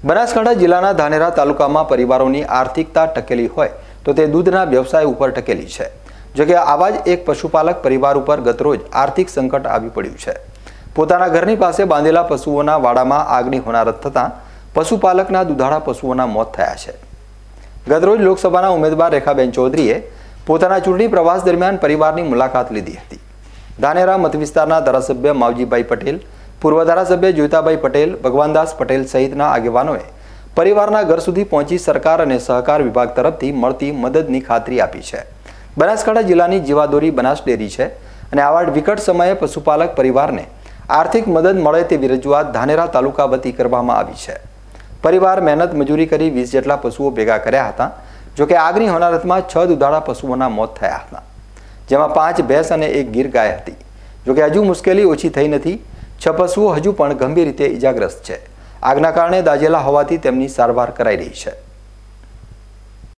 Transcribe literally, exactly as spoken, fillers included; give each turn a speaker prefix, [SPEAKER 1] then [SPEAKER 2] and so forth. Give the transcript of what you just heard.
[SPEAKER 1] બનાસકાંઠા જિલ્લાના ધાનેરા તાલુકામાં પરિવારોની આર્થિકતા ટકેલી હોય તો તે દૂધના વ્યવસાય ઉપર ટકેલી છે। જો કે આવા જ એક પશુપાલક પરિવાર ઉપર ગતરોજ આર્થિક સંકટ આવી પડ્યું છે। પોતાના ઘરની પાસે બાંધેલા પશુઓના વાડામાં આગની હોનારત થતાં પશુપાલકના દુધાળા પશુઓના મોત થયા છે। ગતરોજ લોકસભાના ઉમેદવાર રેખાબેન ચૌધરીએ પોતાના ચૂંટણી પ્રવાસ દરમિયાન પરિવારની મુલાકાત લીધી હતી। ધાનેરા મત વિસ્તારના ધારાસભ્ય માવજીભાઈ પટેલ, પૂર્વ ધારાસભ્ય જોઈતાભાઈ પટેલ, ભગવાનદાસ પટેલ સહિતના આગેવાનોએ પરિવારના ઘર સુધી પહોંચી સરકાર અને સહકાર વિભાગ તરફથી મળતી મદદની ખાતરી આપી છે। બનાસકાંઠા જિલ્લાની જીવાદોરી બનાસ ડેરી છે અને આવા વિકટ સમયે પશુપાલક પરિવારને આર્થિક મદદ મળે તેવી રજૂઆત ધાનેરા તાલુકા વતી કરવામાં આવી છે। પરિવાર મહેનત મજૂરી કરી વીસ જેટલા પશુઓ ભેગા કર્યા હતા। જોકે આગની હોનારતમાં છ દુધાળા પશુઓના મોત થયા હતા, જેમાં પાંચ ભેંસ અને એક ગીર ગાય હતી। જોકે હજુ મુશ્કેલી ઓછી થઈ નથી। છ પશુઓ હજુ પણ ગંભીર રીતે ઇજાગ્રસ્ત છે। આગના કારણે દાઝેલા હોવાથી તેમની સારવાર કરાઈ રહી છે।